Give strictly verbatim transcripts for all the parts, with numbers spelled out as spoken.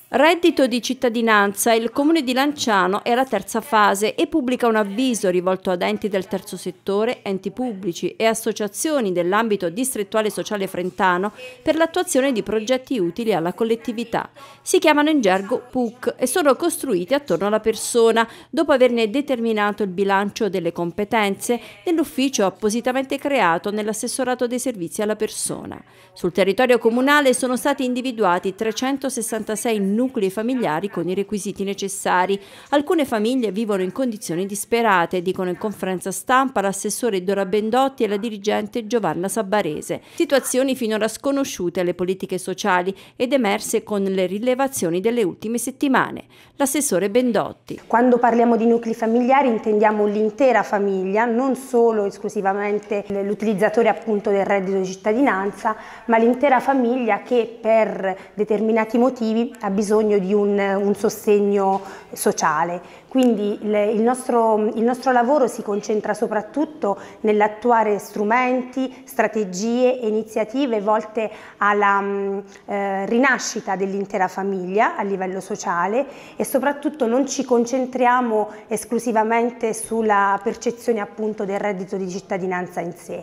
Reddito di cittadinanza, il Comune di Lanciano è alla terza fase e pubblica un avviso rivolto ad enti del terzo settore, enti pubblici e associazioni dell'ambito distrettuale sociale frentano per l'attuazione di progetti utili alla collettività. Si chiamano in gergo P U C e sono costruiti attorno alla persona, dopo averne determinato il bilancio delle competenze nell'ufficio appositamente creato nell'assessorato dei servizi alla persona. Sul territorio comunale sono stati individuati trecentosessantasei nuclei familiari con i requisiti necessari. Alcune famiglie vivono in condizioni disperate, dicono in conferenza stampa l'assessore Dora Bendotti e la dirigente Giovanna Sabbarese. Situazioni finora sconosciute alle politiche sociali ed emerse con le rilevazioni delle ultime settimane. L'assessore Bendotti. Quando parliamo di nuclei familiari intendiamo l'intera famiglia, non solo esclusivamente l'utilizzatore appunto del reddito di cittadinanza, ma l'intera famiglia che per determinati motivi ha bisogno di un, un sostegno sociale. Quindi il, il, nostro, il nostro lavoro si concentra soprattutto nell'attuare strumenti, strategie e iniziative volte alla eh, rinascita dell'intera famiglia a livello sociale e soprattutto non ci concentriamo esclusivamente sulla percezione appunto del reddito di cittadinanza in sé.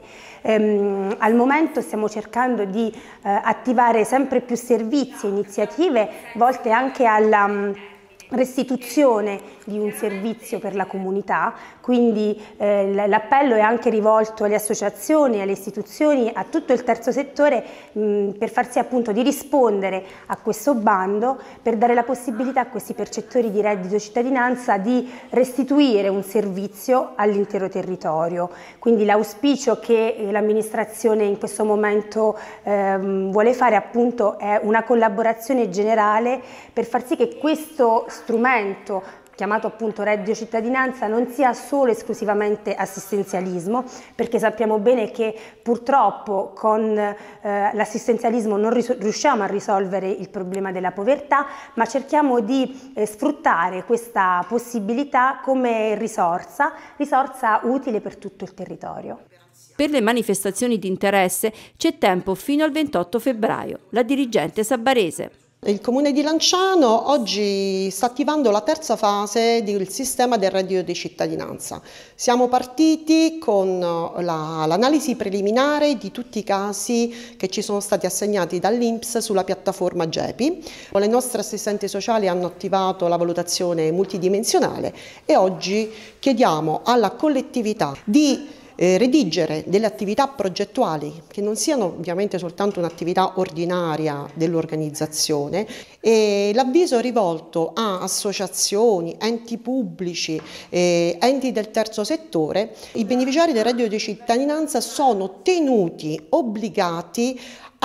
Ehm, al momento stiamo cercando di eh, attivare sempre più servizi e iniziative volte anche alla restituzione di un servizio per la comunità, quindi eh, l'appello è anche rivolto alle associazioni, alle istituzioni, a tutto il terzo settore mh, per far sì appunto di rispondere a questo bando, per dare la possibilità a questi percettori di reddito cittadinanza di restituire un servizio all'intero territorio. Quindi l'auspicio che l'amministrazione in questo momento eh, vuole fare appunto è una collaborazione generale per far sì che questo strumento chiamato appunto reddito cittadinanza non sia solo esclusivamente assistenzialismo, perché sappiamo bene che purtroppo con eh, l'assistenzialismo non riusciamo a risolvere il problema della povertà, ma cerchiamo di eh, sfruttare questa possibilità come risorsa, risorsa utile per tutto il territorio. Per le manifestazioni di interesse c'è tempo fino al ventotto febbraio. La dirigente Sabbarese. Il Comune di Lanciano oggi sta attivando la terza fase del sistema del reddito di cittadinanza. Siamo partiti con l'analisi preliminare di tutti i casi che ci sono stati assegnati dall'I N P S sulla piattaforma Gepi. Le nostre assistenti sociali hanno attivato la valutazione multidimensionale e oggi chiediamo alla collettività di Eh, redigere delle attività progettuali che non siano ovviamente soltanto un'attività ordinaria dell'organizzazione e l'avviso è rivolto a associazioni, enti pubblici, eh, enti del terzo settore. I beneficiari del reddito di cittadinanza sono tenuti, obbligati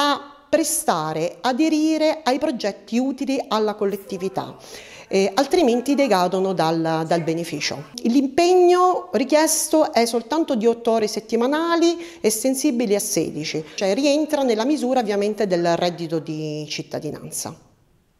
a prestare, aderire ai progetti utili alla collettività. Eh, altrimenti decadono dal, dal beneficio. L'impegno richiesto è soltanto di otto ore settimanali, estensibili a sedici, cioè rientra nella misura ovviamente del reddito di cittadinanza.